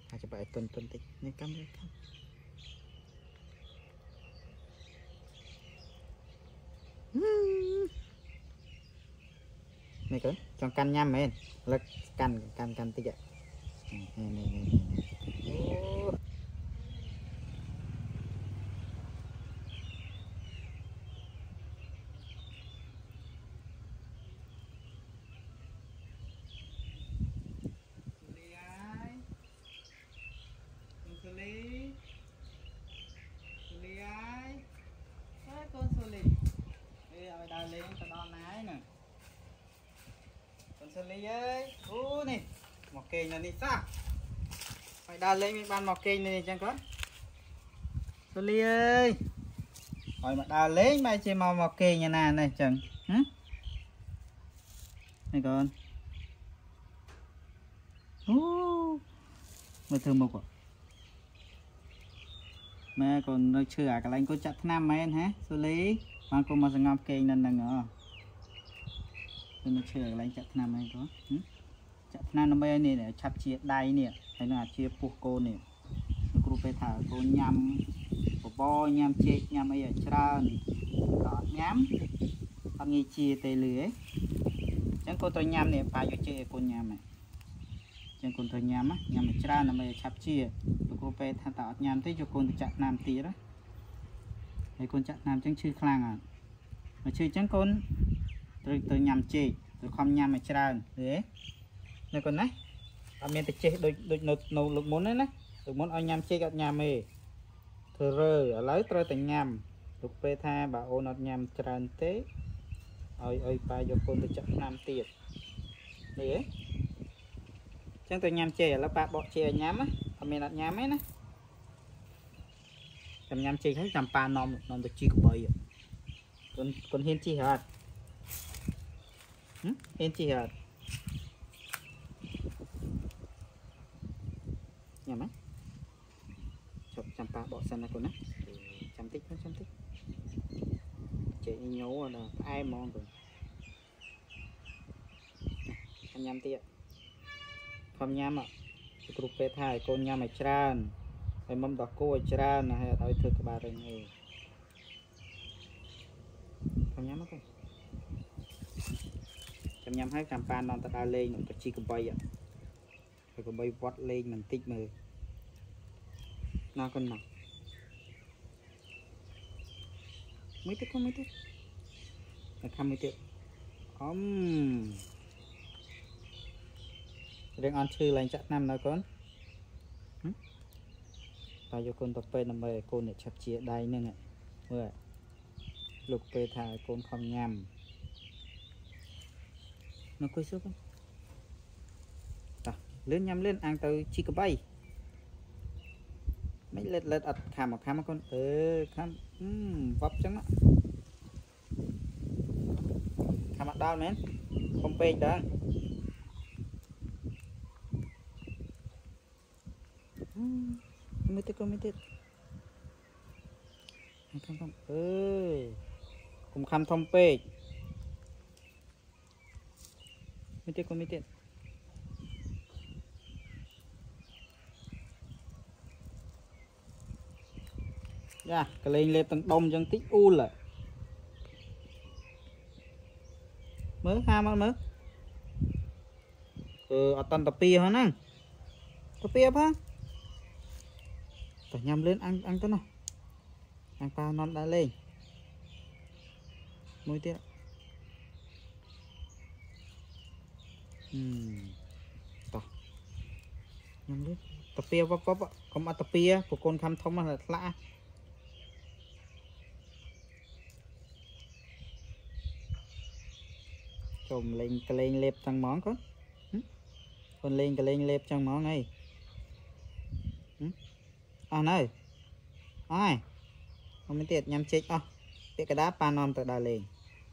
อาจจะไปต้นตินี่กำเลยครับนี่ก็จองกันย่ำไหมแล้วกันติกอะนี่con số lì đi ở đây lên tao đo nái nè con số lì ơi nè một cây này đi sao phải đo lên ban một cây này chẳng có số lì ơi hỏi mà đo lên mai chỉ màu một cây như nào này chẳng này con mới thơm một mẹ còn nơi chưa cái lạnh có chặt nam mấy anh hả xử lý mà cô mà ngọc cây nên là ngờ nó chưa cái lạnh chặt nam mấy có chặt nam nó mấy này để chặt chia đai nè hay là chia phụ cô nè cô phải thả cô nhâm bo nhâm chết nhâm ấy ở trơn đó nhắm con nghi chia tê lưới chẳng cô tôi nhâm nè phải vô chơi cô nhâm này chẳng cô tôi nhâm á nhâm ở trơn là mấy chặt chia cô phải thả tạo nhâm tới cho con chặt nam tí đó thì con chặt nam chẳng chưa khang à mà chưa chẳng con tôi nhâm chê tôi không nhâm ở trơn thế này con này ở miền tây chê đôi nấu lục món đấy nè lục món ở nhâm chê gặp nhâm mì thừa rơ ở lấy tôi tình nhâm lục pe tha bà ô nọt nhâm trơn thế ơi ba cho con tôi chặt nam tiệt đấy chẳng tôi nhâm chê là ba bọ chê nhâm á ở miền nọt nhâm ấy nè cầm nhâm chê thấy cầm pa nom tôi chi của bơi con hiên chi hả hiên chi hả nhà máy chọc chăm pa bỏ sân này con á chăm tích chị nhố là ai mong rồi anh nhâm tiệt không nhâm ạ group pe thai con nhâm mày tràn mày mâm đỏ cô tràn hay ở thưa các bà rồi nghe không nhâm không chăm nhâm hết chăm pa non ta đa lên nó chỉ có bay ạ phải có bay vót lên mình tích mờ nó con mặc mấy tích là không mấy tích đang ăn chơi lại chắc năm nào con bao nhiêu con tập pe nằm bề con để chặt chia đây nè nè vừa lục pe thải con không nhầm nó coi số con lên nhầm lên ăn từ chi cái bay mấy lết ật khám con khám vấp chẳng đó khám mặt đau mến không pe đó không cùng khám thông pe không dạ cái lên lên tầng đông chân tích u là mới ham mới ở tầng tập pia hả nè tập pia hả phải nhầm lên ăn cái nào ăn pa non đã lên mới tiếc nhầm lên tập pia vấp không ăn tập pia của con khăm thông là lạ chồm lên cái lên lép trong món con lên cái lên lép trong món này này ai không mới tiệt nhắm chết tiệt cái đá panon từ đà lên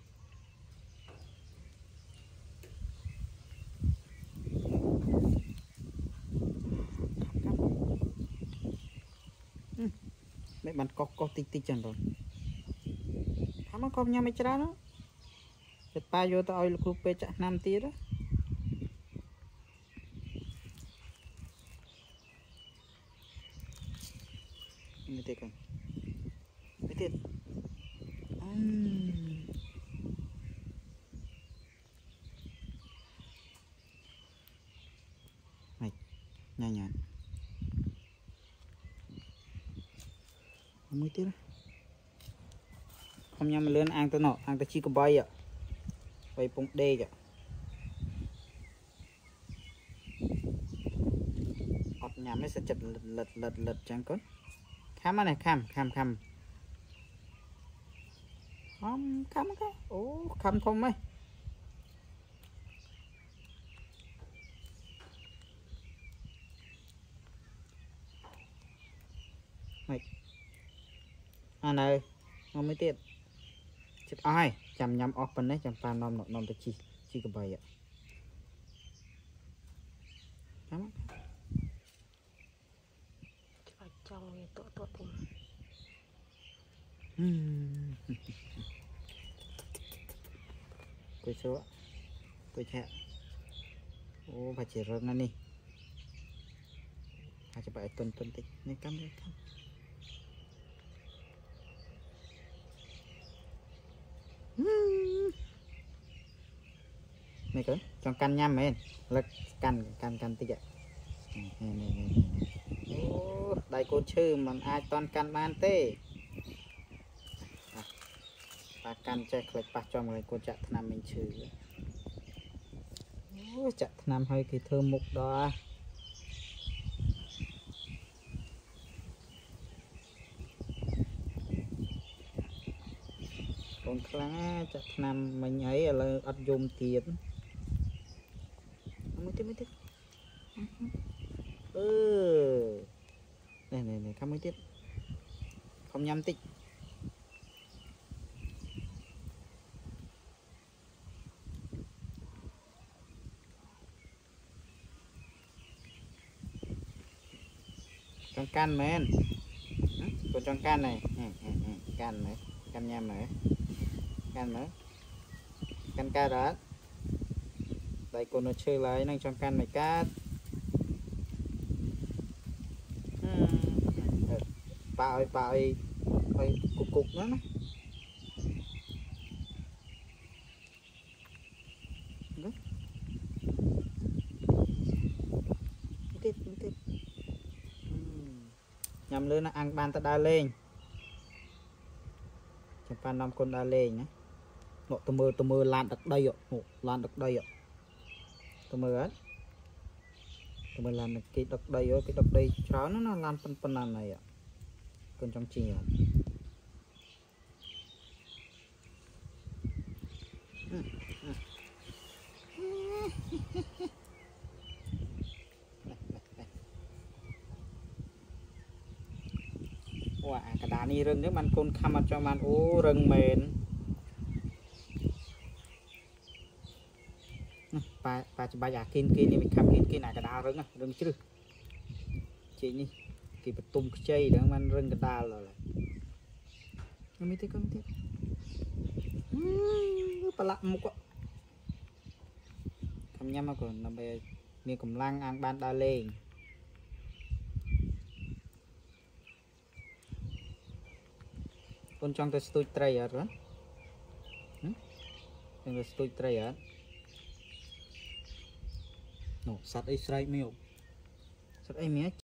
mấy bạn có tích chẳng rồi thắm con nhau mấy chả đó chật pa vô tao là cúp pe chả năm tí đó mới tiết con mới tiết này nhanh nhàng mới tiết không nhắm lớn ăn tới nọ ăn tới chi có bay ạ bay bông đê ạ ọt nhắm nó sẽ chật lật chẳng có khám này khám không khám ô khám không ấy mày anh ơi không mới tiết chết ai chầm nhắm ọt bên đấy chầm pha nom nom tới chi có bay ạ khám trong như tụi bùm tôi số tôi chạy ô phải chỉ rớt này phải chỉ phải tuần tích này cắm này cỡ trong căn nhâm ấy là căn tích ạ này ô đây cô chư mà ai toàn căn ban tê và căn chạy click bắt cho người cô chặt nam mình chư ô chặt nam hơi cái thơ mục đó còn khá chặt nam mình ấy là ắt dùng tiền mới tiếp này không mới tiếp không nhắm tích trong can men còn trong can này can này can nhâm này can nữa can ca đó đây cô nó chơi lại năng trong can này cát bà ơi cục nữa nè nhầm lên ăn ban ta đa lên chẳng pan năm con đa lên nhé nọ tôi mơ lan đặt đây ạ lan đặt đây ạ tôi mơ lan được cái đặt đây cái đặt đây cháo nó lan phân làm này ạ còn trong chì ạ wow cả đá ni rừng nếu man côn khăm cho man ô rừng mền bà chỉ bà giả kia này mình khăm kia này cả đá rừng chứ chị nhỉ thì bật tung chơi để man rừng cả đá rồi không biết bà lạ một quá không nhắm mà còn là bè miền cầm lang ăn ban đa lên con trong tôi stui tray ở đó tôi stui tray ở nó sát Israel miêu sát ai mía